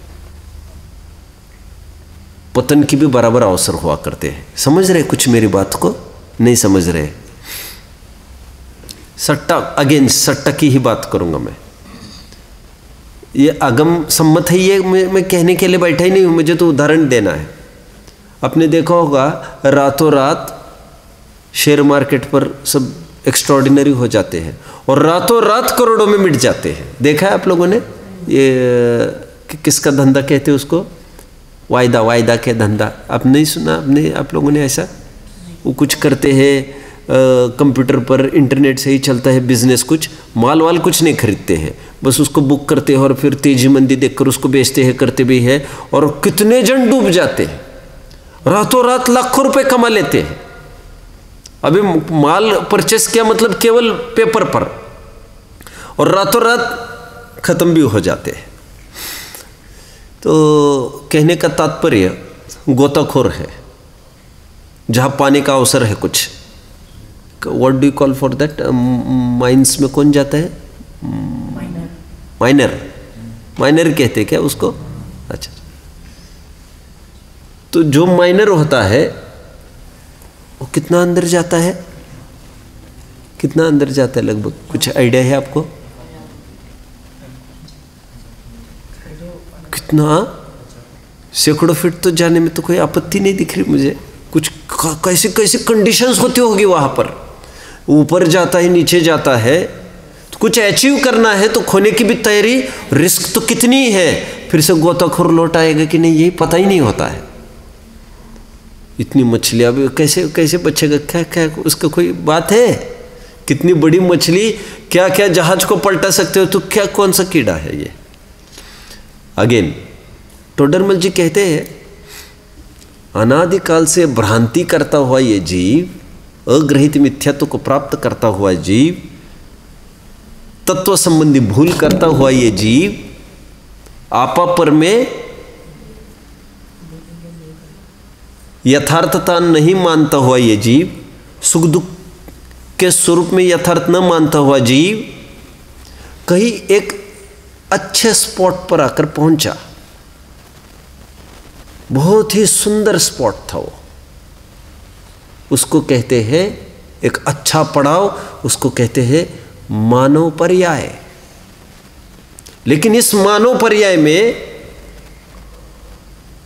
पतन की भी बराबर अवसर हुआ करते हैं। समझ रहे कुछ मेरी बात को? नहीं समझ रहे? सट्टा, अगेन सट्टा की ही बात करूंगा मैं। ये आगम सम्मत है, ये मैं कहने के लिए बैठा ही नहीं हूं, मुझे तो उदाहरण देना है। आपने देखा होगा रातों रात शेयर मार्केट पर सब एक्स्ट्रॉर्डिनरी हो जाते हैं और रातों रात करोड़ों में मिट जाते हैं। देखा है आप लोगों ने? ये किसका धंधा कहते हैं उसको? वायदा के धंधा। आप नहीं सुना आप लोगों ने ऐसा? वो कुछ करते हैं कंप्यूटर पर, इंटरनेट से ही चलता है बिजनेस। कुछ माल वाल कुछ नहीं खरीदते हैं, बस उसको बुक करते हैं और फिर तेजी मंदी देखकर उसको बेचते हैं, करते भी है। और कितने जन डूब जाते हैं, रातों रात लाखों रुपए कमा लेते हैं। अभी माल परचेस किया मतलब केवल पेपर पर, और रातों रात खत्म भी हो जाते हैं। तो कहने का तात्पर्य गोताखोर है। जहां पाने का अवसर है कुछ, what do you call for that? Mines में कौन जाता है? माइनर कहते हैं क्या उसको? अच्छा, तो जो माइनर होता है वो कितना अंदर जाता है? कितना अंदर जाता है लगभग? कुछ आइडिया है आपको? कितना? सैकड़ों फीट तो जाने में तो कोई आपत्ति नहीं दिख रही मुझे। कुछ कैसी कैसी कंडीशंस होती होगी वहां पर। ऊपर जाता है, नीचे जाता है, तो कुछ अचीव करना है तो खोने की भी तैयारी। रिस्क तो कितनी है, फिर से गोताखोर लौट आएगा कि नहीं यही पता ही नहीं होता है। इतनी मछलियां भी कैसे कैसे बचेगा? क्या क्या उसका कोई बात है? कितनी बड़ी मछली, क्या क्या जहाज को पलटा सकते हो, तो क्या कौन सा कीड़ा है ये? अगेन टोडरमल जी कहते हैं, अनादिकाल से भ्रांति करता हुआ ये जीव, अग्रहित मिथ्यात्व को प्राप्त करता हुआ जीव, तत्व संबंधी भूल करता हुआ ये जीव, आपा पर में यथार्थता नहीं मानता हुआ ये जीव, सुख दुख के स्वरूप में यथार्थ न मानता हुआ जीव, कहीं एक अच्छे स्पॉट पर आकर पहुंचा। बहुत ही सुंदर स्पॉट था वो। उसको कहते हैं एक अच्छा पड़ाव, उसको कहते हैं मानव पर्याय। लेकिन इस मानव पर्याय में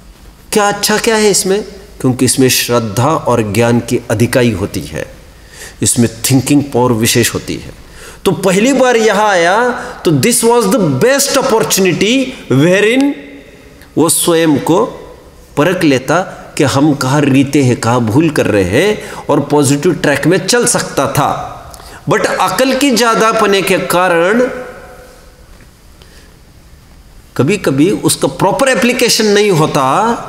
क्या अच्छा क्या है इसमें? क्योंकि इसमें श्रद्धा और ज्ञान की अधिकाई होती है। इसमें थिंकिंग पावर विशेष होती है। तो पहली बार यहां आया तो this was the best opportunity wherein वो स्वयं को परख लेता कि हम कहाँ रीते हैं, कहाँ भूल कर रहे हैं, और पॉजिटिव ट्रैक में चल सकता था। बट अकल की ज्यादा पने के कारण कभी कभी उसका प्रॉपर एप्लीकेशन नहीं होता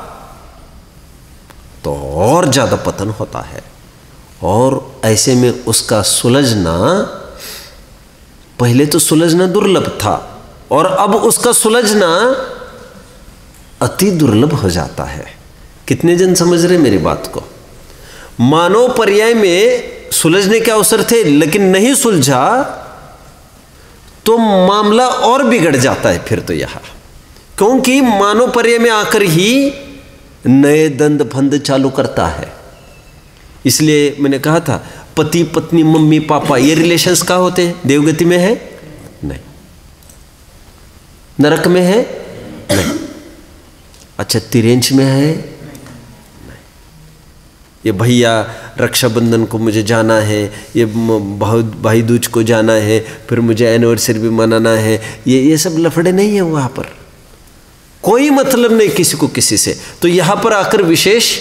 तो और ज्यादा पतन होता है। और ऐसे में उसका सुलझना, पहले तो सुलझना दुर्लभ था और अब उसका सुलझना अति दुर्लभ हो जाता है। कितने जन समझ रहे मेरी बात को? मानव पर्याय में सुलझने के अवसर थे लेकिन नहीं सुलझा तो मामला और बिगड़ जाता है फिर तो यहां, क्योंकि मानव पर्याय में आकर ही नए दंड फंद चालू करता है। इसलिए मैंने कहा था पति पत्नी मम्मी पापा ये रिलेशंस कहाँ होते हैं? देवगति में है नहीं, नरक में है नहीं, अच्छा तिरेंच में है नहीं। ये भैया रक्षाबंधन को मुझे जाना है, ये भाई दूज को जाना है, फिर मुझे एनिवर्सरी भी मनाना है, ये सब लफड़े नहीं है वहां पर, कोई मतलब नहीं किसी को किसी से। तो यहां पर आकर विशेष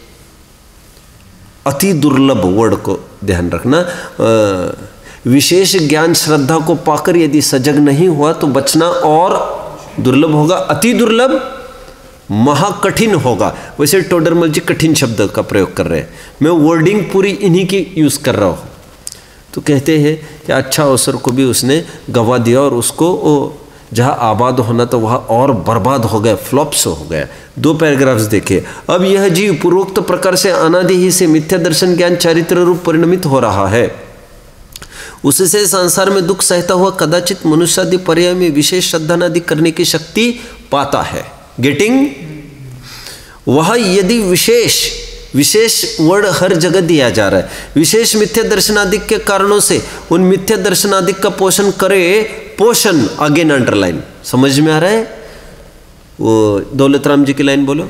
अति दुर्लभ वर्ड को ध्यान रखना, विशेष ज्ञान श्रद्धा को पाकर यदि सजग नहीं हुआ तो बचना और दुर्लभ होगा, अति दुर्लभ महाकठिन होगा। वैसे टोडरमल जी कठिन शब्द का प्रयोग कर रहे हैं, मैं वर्डिंग पूरी इन्हीं की यूज कर रहा हूं। तो कहते हैं कि अच्छा अवसर को भी उसने गवा दिया और उसको जहाँ आबाद होना तो वहाँ और बर्बाद हो गया, फ्लॉप्स हो गया। 2 पैराग्राफ्स देखे। अब यह जीव पूर्वोक्त प्रकार से अनादि ही से मिथ्या दर्शन ज्ञान चारित्र रूप परिणमित हो रहा है, उससे संसार में दुख सहता हुआ कदाचित मनुष्यादि पर्याय में विशेष श्रद्धानादि करने की शक्ति पाता है। गेटिंग? वह यदि विशेष वर्ड हर जगह दिया जा रहा है, विशेष मिथ्या दर्शनादिक के कारणों से उन मिथ्या दर्शनादिक का पोषण करे, पोषण अगेन अंडरलाइन, समझ में आ रहा है? वो दौलतराम जी की लाइन बोलो।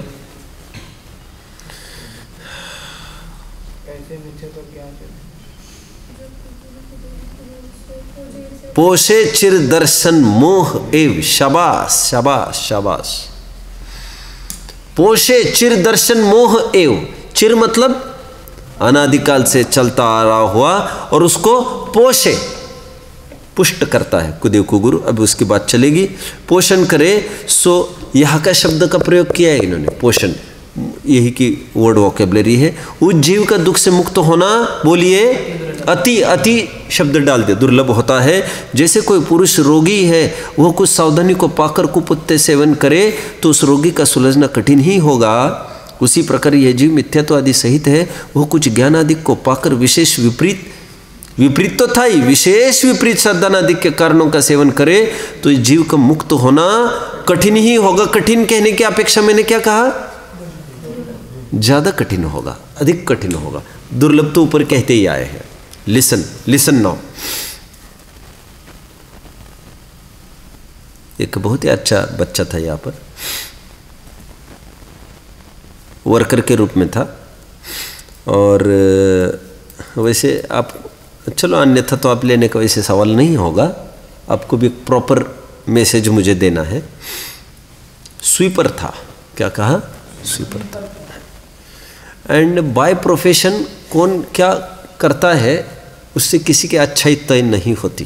पोषे चिर दर्शन मोह एव, शाबाश शाबाश शाबाश। पोषे चिर दर्शन मोह एव, चिर मतलब अनादिकाल से चलता आ रहा हुआ, और उसको पोषे पुष्ट करता है कुदेव को गुरु। अब उसकी बात चलेगी, पोषण करे। सो यहाँ का शब्द का प्रयोग किया है इन्होंने, पोषण, यही की वर्ड वोकेबलरी है। उस जीव का दुख से मुक्त होना, बोलिए अति, अति शब्द डाल दे, दुर्लभ होता है। जैसे कोई पुरुष रोगी है, वह कुछ सावधानी को पाकर कुपुत्ते सेवन करे तो उस रोगी का सुलझना कठिन ही होगा, उसी प्रकार यह जीव मिथ्यात्व आदि सहित है, वह कुछ ज्ञान आदि को पाकर विशेष विपरीत तो था ही, विशेष विपरीत श्रद्धानादि के कारणों का सेवन करे तो इस जीव का मुक्त होना कठिन ही होगा। कठिन कहने की अपेक्षा मैंने क्या कहा? ज्यादा कठिन होगा, अधिक कठिन होगा। दुर्लभ तो ऊपर कहते ही आए हैं। Listen now. एक बहुत ही अच्छा बच्चा था यहाँ पर, वर्कर के रूप में था, और वैसे आप चलो अन्यथा तो आप लेने का वैसे सवाल नहीं होगा, आपको भी प्रॉपर मैसेज मुझे देना है। स्वीपर था, क्या कहा? स्वीपर था। एंड बाय प्रोफेशन कौन क्या करता है उससे किसी की अच्छाई तय नहीं होती।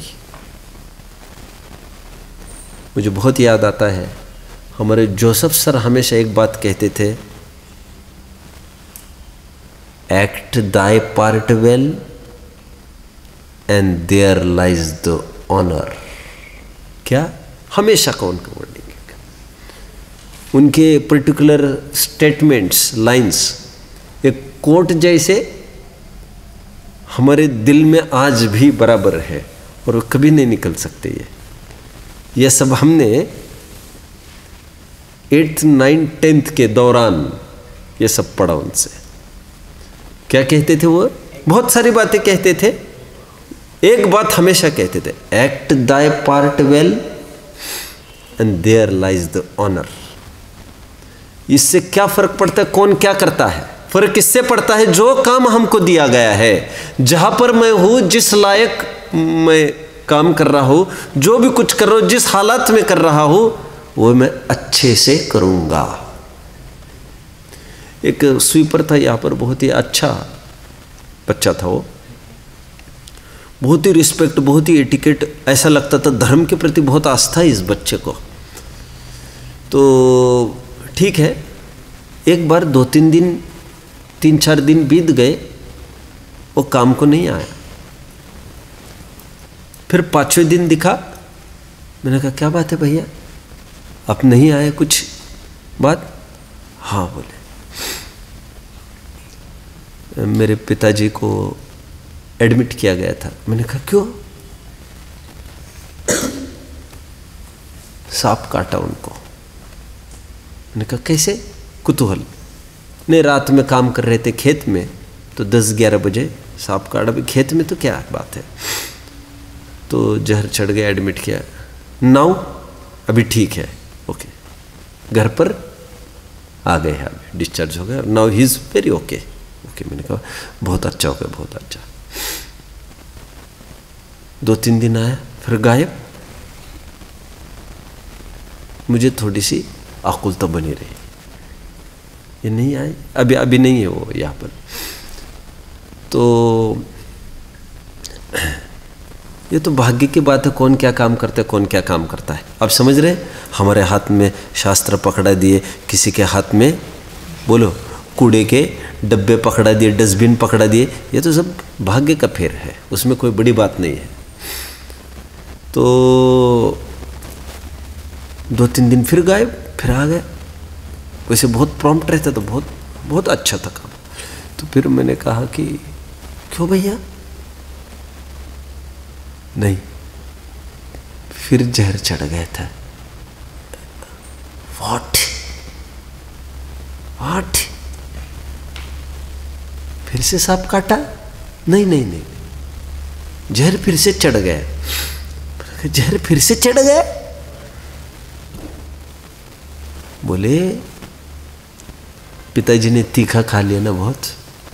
मुझे बहुत याद आता है, हमारे जोसेफ सर हमेशा एक बात कहते थे, act thy part well and there lies the honour. क्या? हमेशा का उनका वर्डिंग है, उनके पर्टिकुलर स्टेटमेंट्स, लाइंस एक कोट जैसे हमारे दिल में आज भी बराबर है और कभी नहीं निकल सकते। ये सब हमने 8th 9th 10th के दौरान ये सब पढ़ा उनसे। क्या कहते थे वो? बहुत सारी बातें कहते थे, एक बात हमेशा कहते थे, act thy part well and there lies the honour. इससे क्या फर्क पड़ता है? कौन क्या करता है, फर्क किससे पड़ता है? जो काम हमको दिया गया है, जहां पर मैं हूं, जिस लायक मैं काम कर रहा हूं, जो भी कुछ कर रहा हूं, जिस हालात में कर रहा हूं, वो मैं अच्छे से करूंगा। एक स्वीपर था यहाँ पर, बहुत ही अच्छा बच्चा था वो, बहुत ही रिस्पेक्ट, बहुत ही एटिकेट, ऐसा लगता था धर्म के प्रति बहुत आस्था है इस बच्चे को। तो ठीक है, एक बार 2-3 दिन, 3-4 दिन बीत गए, वो काम को नहीं आया। फिर 5वें दिन दिखा, मैंने कहा क्या बात है भैया, आप नहीं आए, कुछ बात? हाँ बोले, मेरे पिताजी को एडमिट किया गया था। मैंने कहा क्यों? सांप काटा उनको। मैंने कहा कैसे? कुतूहल। नहीं, रात में काम कर रहे थे खेत में, तो 10-11 बजे सांप काटा। भी खेत में तो क्या बात है। तो जहर चढ़ गया, एडमिट किया। नाउ अभी ठीक है, ओके, घर पर आ गए हैं, अभी डिस्चार्ज हो गया, now he is very okay. Okay, मैंने कहा बहुत अच्छा हो गया, बहुत अच्छा। 2-3 दिन आया, फिर गायब। मुझे थोड़ी सी आकुलता बनी रही, ये नहीं आए, अभी नहीं है वो यहाँ पर। तो ये तो भाग्य की बात है, कौन क्या काम करता है, कौन क्या काम करता है। आप समझ रहे? हमारे हाथ में शास्त्र पकड़ा दिए, किसी के हाथ में बोलो कूड़े के डब्बे पकड़ा दिए, डस्टबिन पकड़ा दिए, ये तो सब भाग्य का फेर है, उसमें कोई बड़ी बात नहीं है। तो 2-3 दिन फिर गायब, फिर आ गए। वैसे बहुत प्रॉम्प्ट रहता, तो बहुत अच्छा था काम। तो फिर मैंने कहा कि क्यों भैया? नहीं, फिर जहर चढ़ गया था। व्हाट? फिर से सांप काटा? नहीं, जहर फिर से चढ़ गया। जहर फिर से चढ़ गया? बोले पिताजी ने तीखा खा लिया ना बहुत।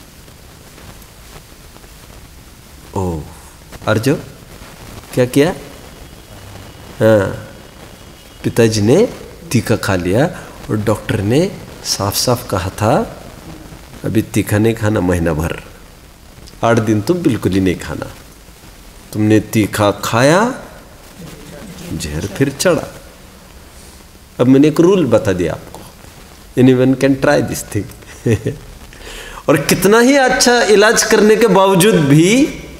ओ, अर्जो क्या किया? हाँ, पिताजी ने तीखा खा लिया, और डॉक्टर ने साफ साफ कहा था अभी तीखा नहीं खाना महीना भर, 8 दिन तो बिल्कुल ही नहीं खाना। तुमने तीखा खाया, जहर फिर चढ़ा। अब मैंने एक रूल बता दिया आपको, anyone can try this thing. और कितना ही अच्छा इलाज करने के बावजूद भी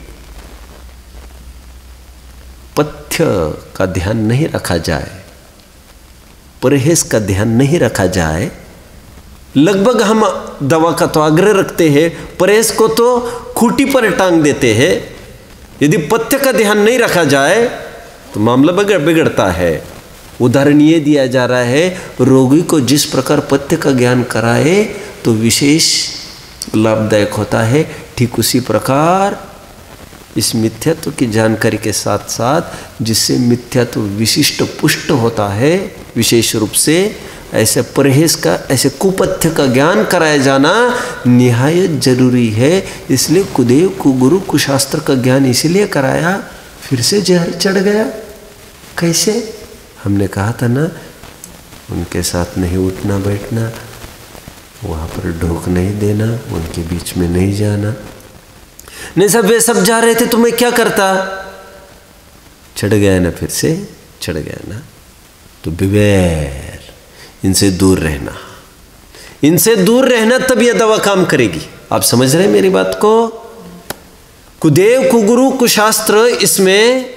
पथ्य का ध्यान नहीं रखा जाए, परहेज का ध्यान नहीं रखा जाए, लगभग हम दवा का तो आग्रह रखते हैं, परहेज को तो खूंटी पर टांग देते हैं। यदि पथ्य का ध्यान नहीं रखा जाए तो मामला बिगड़ता है। उदाहरण ये दिया जा रहा है, रोगी को जिस प्रकार पथ्य का ज्ञान कराए तो विशेष लाभदायक होता है, ठीक उसी प्रकार इस मिथ्यात्व की जानकारी के साथ साथ जिससे मिथ्यात्व विशिष्ट पुष्ट होता है, विशेष रूप से ऐसे परहेज का, ऐसे कुपथ्य का ज्ञान कराया जाना निहायत जरूरी है। इसलिए कुदेव कुगुरु कुशास्त्र का ज्ञान इसलिए कराया। फिर से जहर चढ़ गया, कैसे? हमने कहा था ना, उनके साथ नहीं उठना बैठना, वहाँ पर ढोक नहीं देना, उनके बीच में नहीं जाना। नहीं सब वे सब जा रहे थे तो मैं क्या करता? चढ़ गया ना, फिर से चढ़ गया ना, तो बिवेर, इनसे दूर रहना, इनसे दूर रहना, तब यह दवा काम करेगी। आप समझ रहे हैं मेरी बात को? कुदेव कुगुरु कुशास्त्र इसमें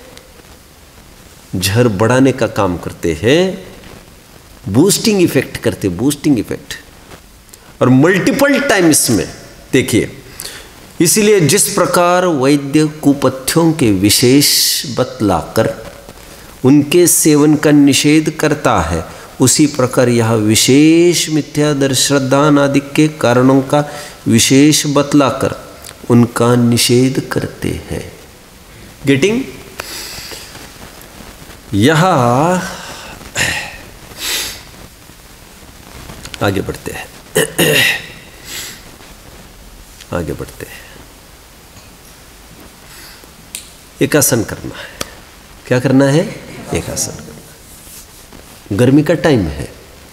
जहर बढ़ाने का काम करते हैं, बूस्टिंग इफेक्ट करते, बूस्टिंग इफेक्ट, और मल्टीपल टाइम इसमें देखिए। इसलिए जिस प्रकार वैद्य कुपथ्यों के विशेष बतलाकर उनके सेवन का निषेध करता है, उसी प्रकार यह विशेष मिथ्यादर्श श्रद्धान आदि के कारणों का विशेष बतलाकर उनका निषेध करते हैं। गेटिंग? यह आगे बढ़ते हैं। आगे बढ़ते हैं। एक आसन करना है। क्या करना है? एक आसन करना। गर्मी का टाइम है,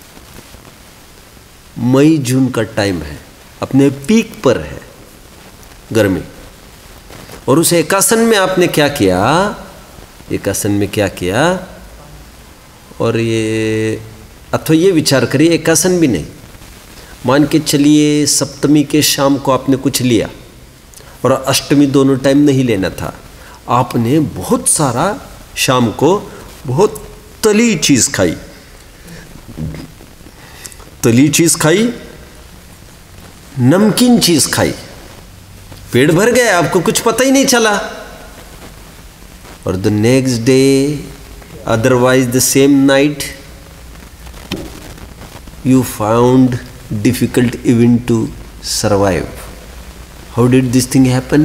मई जून का टाइम है, अपने पीक पर है गर्मी, और उस एकासन में आपने क्या किया? एकासन में क्या किया? और ये अथवा ये विचार करिए, एकासन भी नहीं, मान के चलिए सप्तमी के शाम को आपने कुछ लिया और अष्टमी दोनों टाइम नहीं लेना था। आपने बहुत सारा शाम को बहुत तली चीज़ खाई, तली चीज़ खाई, नमकीन चीज़ खाई, पेट भर गया, आपको कुछ पता ही नहीं चला। और the next day, otherwise the same night, you found difficult even to survive. How did this thing happen?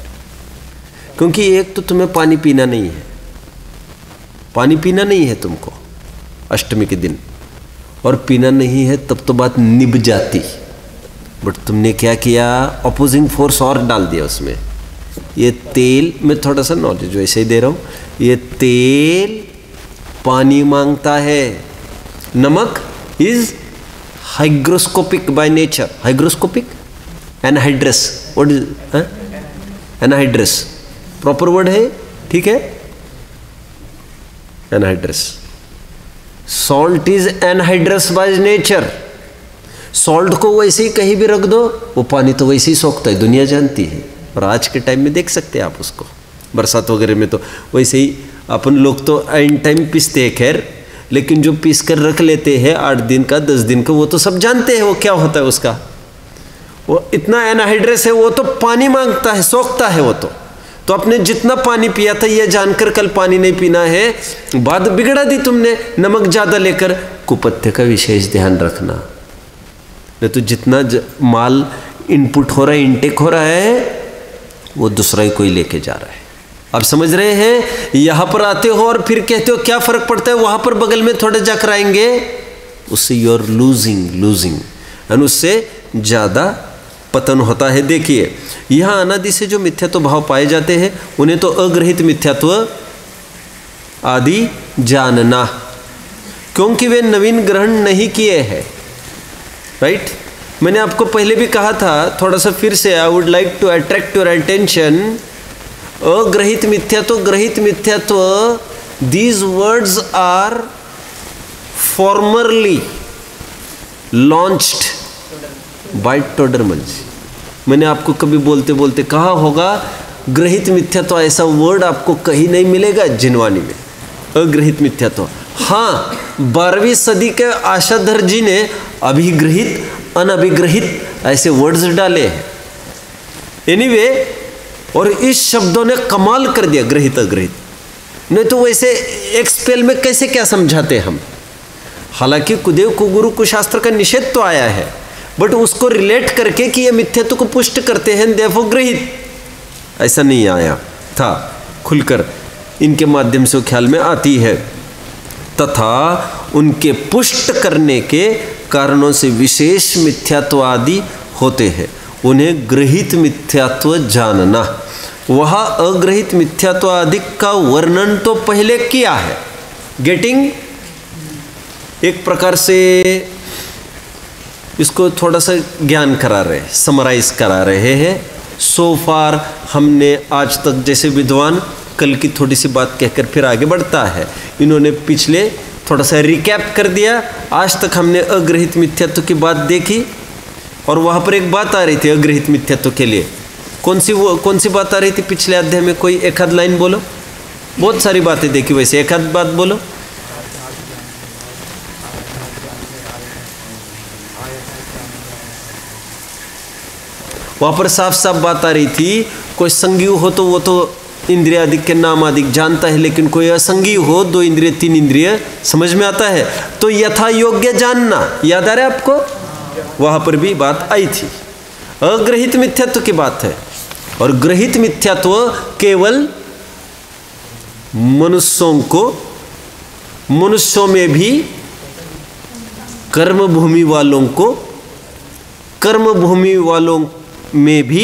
क्योंकि एक तो तुम्हें पानी पीना नहीं है, पानी पीना नहीं है तुमको अष्टमी के दिन, और पीना नहीं है तब तो बात निभ जाती, बट तुमने क्या किया? अपोजिंग फोर्स और डाल दिया उसमें। ये तेल, मैं थोड़ा सा नॉलेज वैसे ही दे रहा हूँ, ये तेल पानी मांगता है। नमक is hygroscopic by nature. Hygroscopic? Anhydrous. What is anhydrous? Proper word है, ठीक है? Anhydrous. Salt is anhydrous by nature. Salt को वैसे ही कहीं भी रख दो, वो पानी तो वैसे ही सोखता है, दुनिया जानती है। और आज के टाइम में देख सकते हैं आप उसको, बरसात वगैरह में तो वैसे ही अपन लोग तो एन टाइम पीसते हैं, खैर, लेकिन जो पीस कर रख लेते हैं 8 दिन का 10 दिन का, वो तो सब जानते हैं वो क्या होता है उसका। वो इतना एनहाइड्रेस है, वो तो पानी मांगता है, सोखता है वो तो आपने जितना पानी पिया था ये जानकर कल पानी नहीं पीना है, बात बिगड़ा दी तुमने नमक ज़्यादा लेकर। कुपथ्य का विशेष ध्यान रखना, नहीं तो जितना माल इनपुट हो रहा है, इनटेक हो रहा है, वो दूसरा ही कोई लेके जा रहा है। आप समझ रहे हैं? यहाँ पर आते हो और फिर कहते हो क्या फ़र्क पड़ता है, वहाँ पर बगल में थोड़े जाकर आएंगे, उससे यू आर लूजिंग एंड उससे ज़्यादा पतन होता है। देखिए, यहाँ अनादि से जो मिथ्यात्व भाव पाए जाते हैं उन्हें तो अग्रहित मिथ्यात्व आदि जानना, क्योंकि वे नवीन ग्रहण नहीं किए हैं। राइट? मैंने आपको पहले भी कहा था, थोड़ा सा फिर से I would like to attract your attention. अग्रहित मिथ्यात्व, ग्रहित मिथ्यात्व, these words are formerly launched by Todarmal ji. मैंने आपको कभी बोलते बोलते कहा होगा, ग्रहित मिथ्यात्व ऐसा वर्ड आपको कहीं नहीं मिलेगा जिनवानी में, अग्रहित मिथ्यात्व। हाँ, 12वीं सदी के आशाधर जी ने अभिग्रहित, अनभिग्रहित ऐसे वर्ड्स डाले हैं। एनीवे, और इस शब्दों ने कमाल कर दिया, ग्रहित अग्रहित। नहीं तो वैसे एक स्पेल में कैसे क्या समझाते हम। हालांकि कुदेव कुगुरु कुशास्त्र का निषेध तो आया है, बट उसको रिलेट करके कि ये मिथ्यात्व को पुष्ट करते हैं, देवो ग्रहित, ऐसा नहीं आया था खुलकर, इनके माध्यम से वो ख्याल में आती है। तथा उनके पुष्ट करने के कारणों से विशेष मिथ्यात्व आदि होते हैं, उन्हें ग्रहित मिथ्यात्व जानना। वह अग्रहित मिथ्यात्व आदि का वर्णन तो पहले किया है। गेटिंग, एक प्रकार से इसको थोड़ा सा ज्ञान करा रहे, समराइज करा रहे हैं। सो फार हमने आज तक, जैसे विद्वान कल की थोड़ी सी बात कहकर फिर आगे बढ़ता है, इन्होंने पिछले थोड़ा सा रिकैप कर दिया। आज तक हमने अग्रहित मिथ्यात्व की बात देखी, और वहाँ पर एक बात आ रही थी अग्रहित मिथ्यात्व के लिए। कौन सी बात आ रही थी पिछले अध्याय में? कोई एक आध लाइन बोलो। बहुत सारी बातें देखी, वैसे एक आध बात बोलो। वहाँ पर साफ साफ बात आ रही थी, कोई संगीव हो तो वो तो इंद्रिय अधिक के नाम अधिक जानता है, लेकिन कोई असंगीव हो, 2 इंद्रिय 3 इंद्रिय समझ में आता है, तो यथा योग्य जानना। याद आ रहा है आपको? वहाँ पर भी बात आई थी। अग्रहित मिथ्यात्व की बात है, और ग्रहित मिथ्यात्व केवल मनुष्यों में भी कर्म भूमि वालों में भी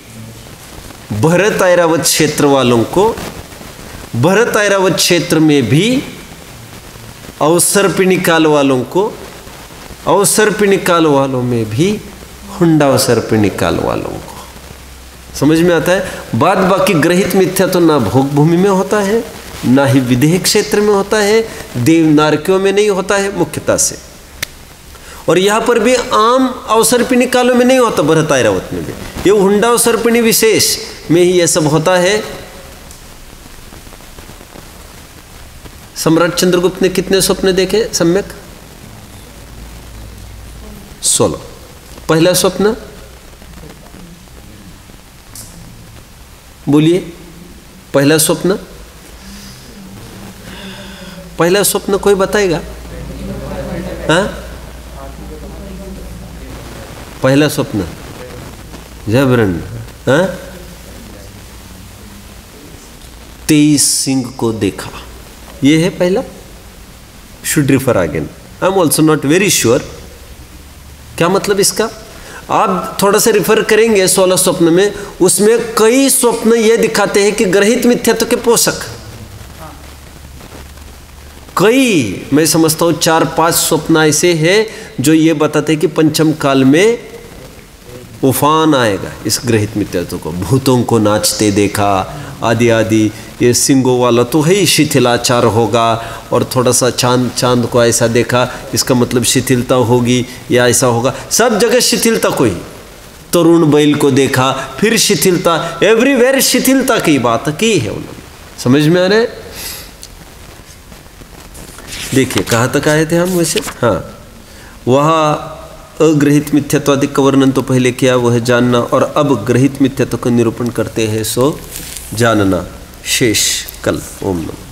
भरत ऐरावत क्षेत्र वालों को, भरत ऐरावत क्षेत्र में भी अवसर्पिणी काल वालों को, अवसर्पिणी काल वालों में भी हुंडावसर्पिणी काल वालों को। समझ में आता है? बाद बाकी ग्रहित मिथ्या तो ना भोग भूमि में होता है, ना ही विदेह क्षेत्र में होता है, देव नारकियों में नहीं होता है मुख्यता से, और यहाँ पर भी आम अवसर्पिणी कालों में नहीं होता, भरत ऐरावत में भी। ये हुंडावसर्पिणी विशेष में ही यह सब होता है। सम्राट चंद्रगुप्त ने कितने स्वप्न देखे सम्यक? 16। पहला स्वप्न बोलिए, पहला स्वप्न, पहला स्वप्न कोई बताएगा? हाँ, पहला स्वप्न जबरन, हाँ, 23 सिंह को देखा, ये है पहला। Should refer again, I am also not very sure क्या मतलब इसका। आप थोड़ा सा रिफर करेंगे 16 स्वप्न में, उसमें कई स्वप्न ये दिखाते हैं कि ग्रहित मिथ्यात्व के पोषक, कई, मैं समझता हूं 4-5 स्वप्न ऐसे हैं जो ये बताते हैं कि पंचम काल में उफान आएगा इस ग्रहित मिथ्यात्व को। भूतों को नाचते देखा आदि आदि। ये सिंगों वाला तो है ही, शिथिलाचार होगा, और थोड़ा सा चांद को ऐसा देखा, इसका मतलब शिथिलता होगी या ऐसा होगा, सब जगह शिथिलता को ही। तरुण बैल को देखा, फिर शिथिलता, एवरीवेयर शिथिलता की बात की है उन्होंने। समझ में आ रहा है? देखिए कहाँ तक आए थे हम वैसे। हाँ, वहाँ अग्रहित मिथ्यात्वादि का वर्णन तो पहले किया, वह जानना, और अब ग्रहित मिथ्यात्व का निरूपण करते हैं, सो जानना शेष कल। ओम नमः।